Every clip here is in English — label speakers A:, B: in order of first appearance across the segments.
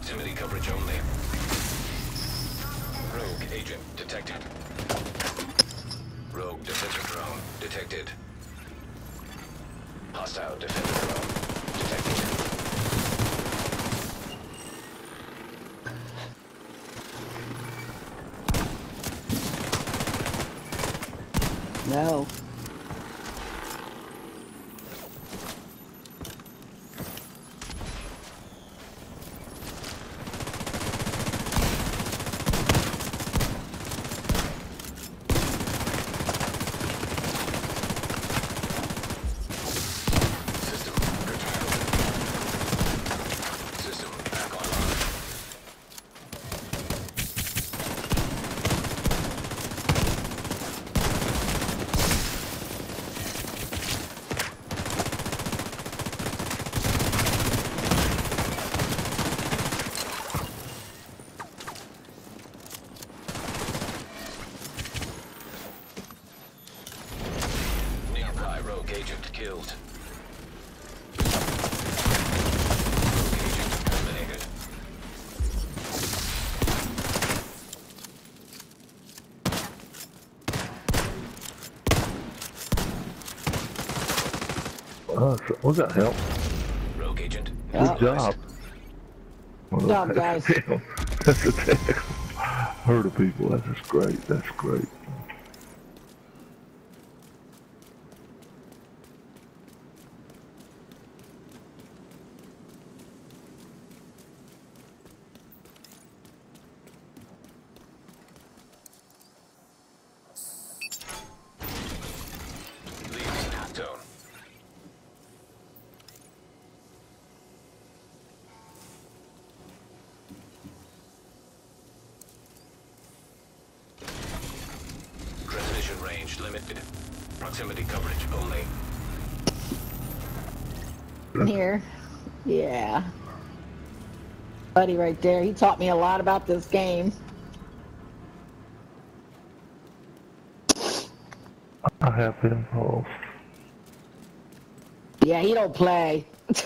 A: Proximity coverage only. Rogue agent detected. Rogue defender drone detected. Hostile defender drone detected.
B: No. Rogue agent killed. Rogue agent eliminated.
C: We got help.
A: Rogue agent.
C: Good job.
B: Good job, guys.
C: That's a tackle. Herd of people. That's great. That's great.
A: Zone. Transmission range limited. Proximity coverage only.
B: Here. Yeah. Buddy right there. He taught me a lot about this game.
C: I have been off.
B: Yeah, he don't play.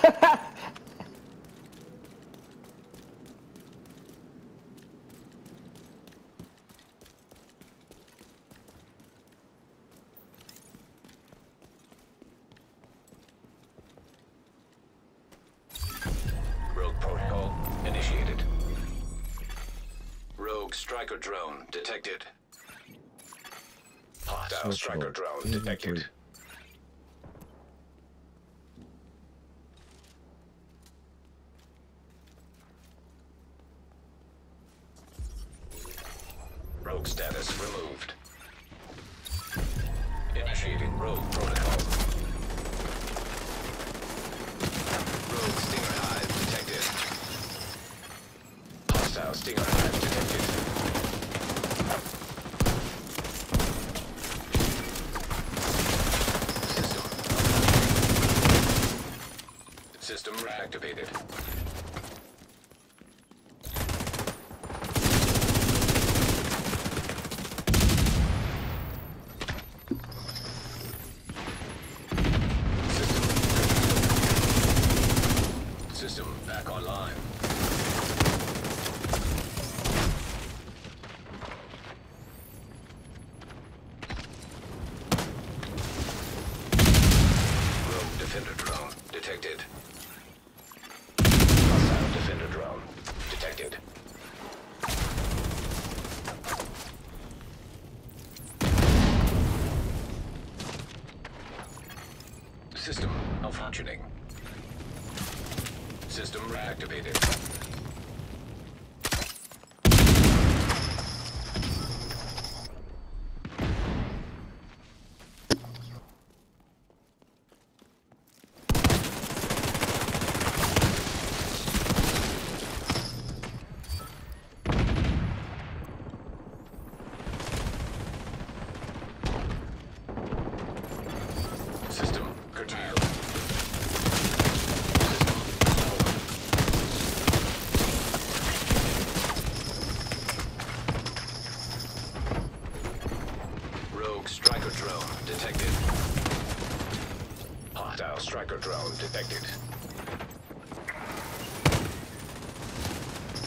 A: Rogue protocol initiated. Rogue striker drone detected. Hostile striker drone detected. Rogue status removed. Initiating rogue protocol. Rogue Stinger Hive detected. Hostile Stinger Hive detected. System reactivated. System back online. Rogue defender drone detected. Hostile defender drone detected. System malfunctioning. System reactivated. System curtailed. Rogue striker drone detected. Hostile striker drone detected.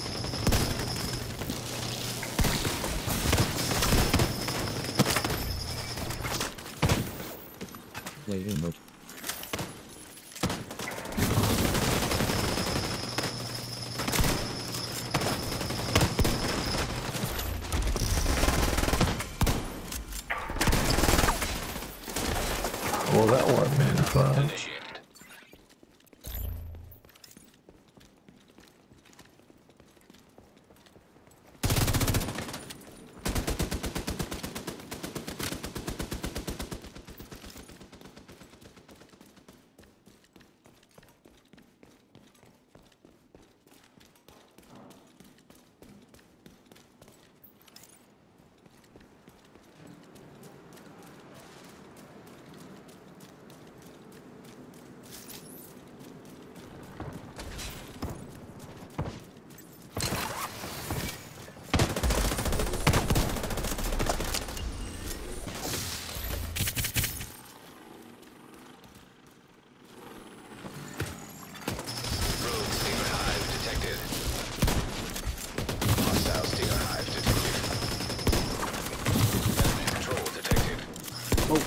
D: Player mode.
C: Well, that wasn't any fun.
A: Initiated. Rogue Stinger Hive detected. Hostile Stinger Hive detected. Enemy patrol detected.
B: Oh,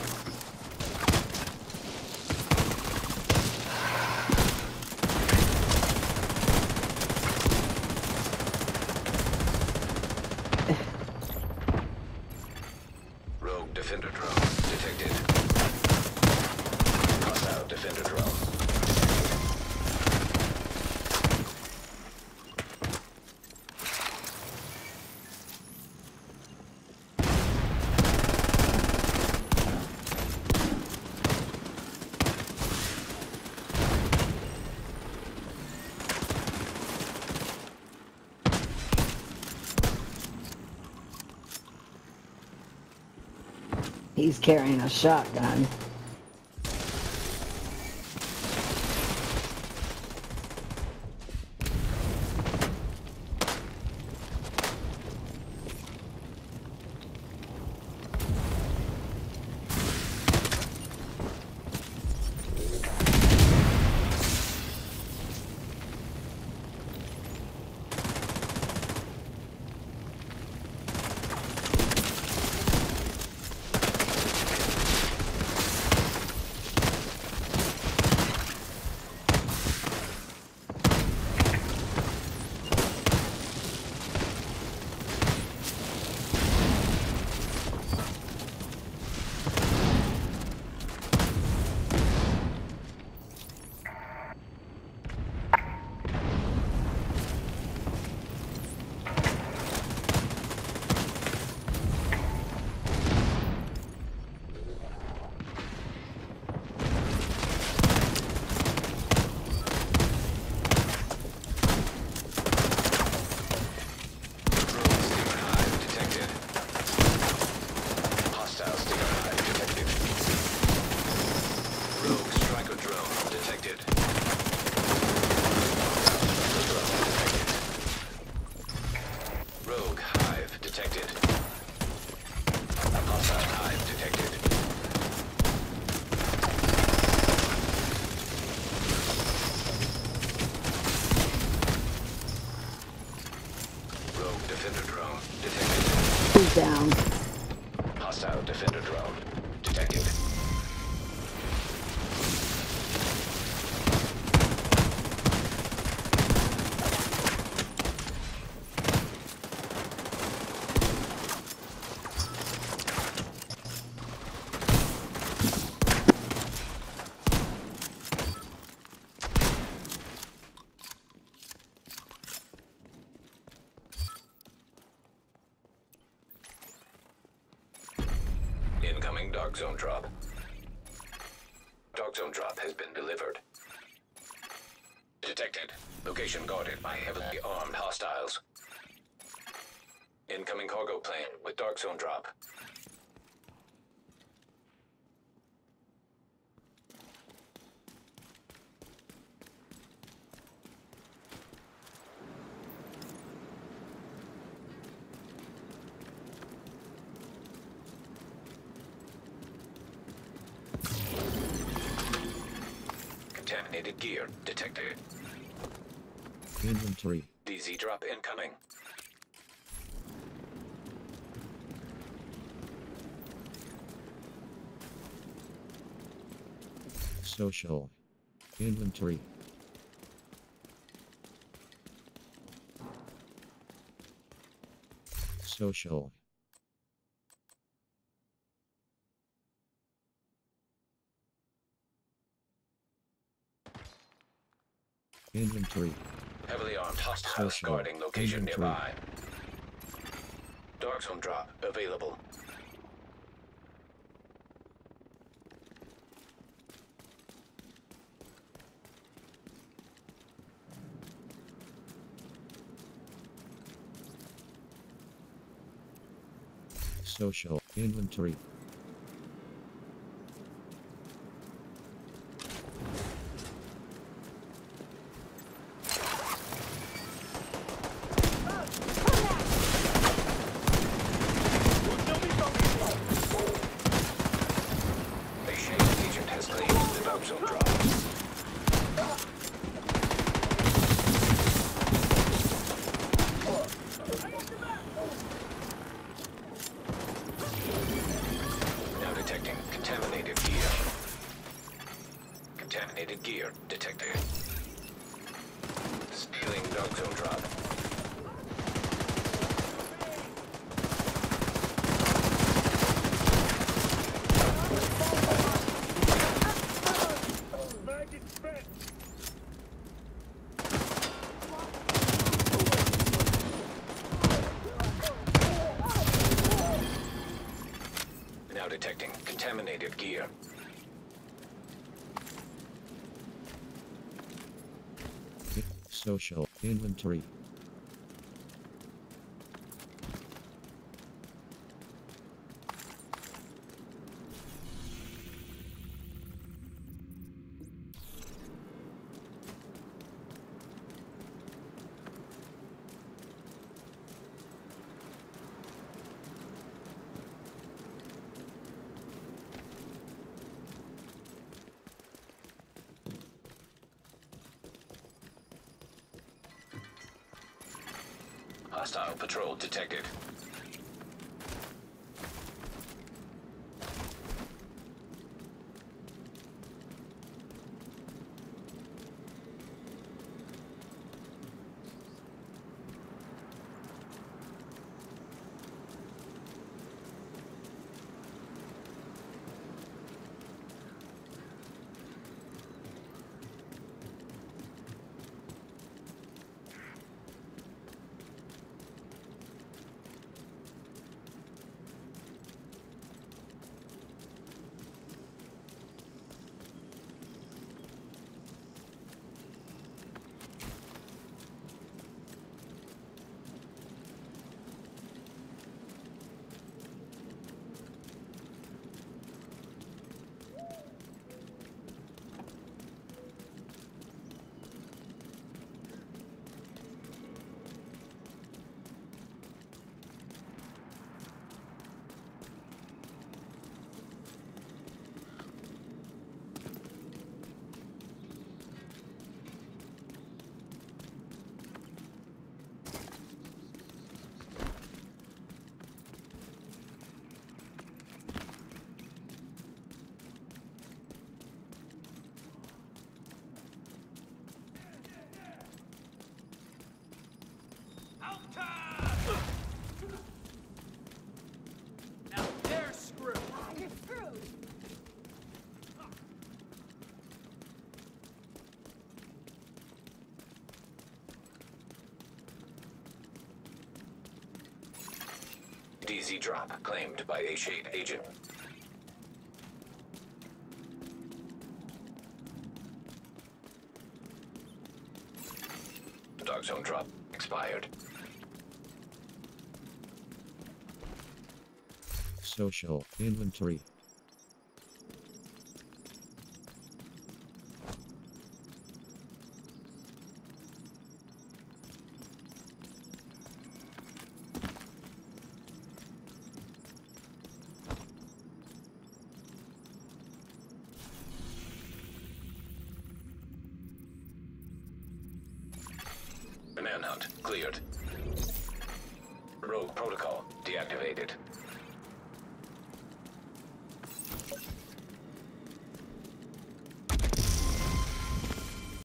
A: Rogue Defender drone detected. Hostile Defender drone.
B: he's carrying a shotgun. Rogue Stinger Hive detected. Hostile Stinger Hive detected. Rogue Striker drone detected. Hostile drone detected. Rogue Hive detected. Hostile Hive detected. Rogue Defender drone detected. He's down.
A: Hostile Defender drone detected. Incoming Dark Zone drop. Dark Zone drop has been delivered. Detected. Location guarded by heavily armed hostiles. Incoming cargo plane with Dark Zone drop. Contaminated gear detected.
D: Inventory.
A: DZ drop incoming.
D: Social. Inventory. Social. Inventory.
A: Heavily armed hostiles
D: Social.
A: guarding location
D: Inventory.
A: nearby. Dark zone drop available.
D: Social. Inventory.
A: A Shade agent has claimed the dark zone drop. Now detecting contaminated gear. Contaminated gear detected. Stealing dark zone drop. Now detecting contaminated gear.
D: Social. Inventory.
A: Hostile patrol detected.
E: Now they're screwed.
F: You're screwed.
A: DZ drop claimed by a Shade agent. Dark zone drop expired.
D: Social. Inventory.
A: Manhunt cleared. Rogue protocol deactivated.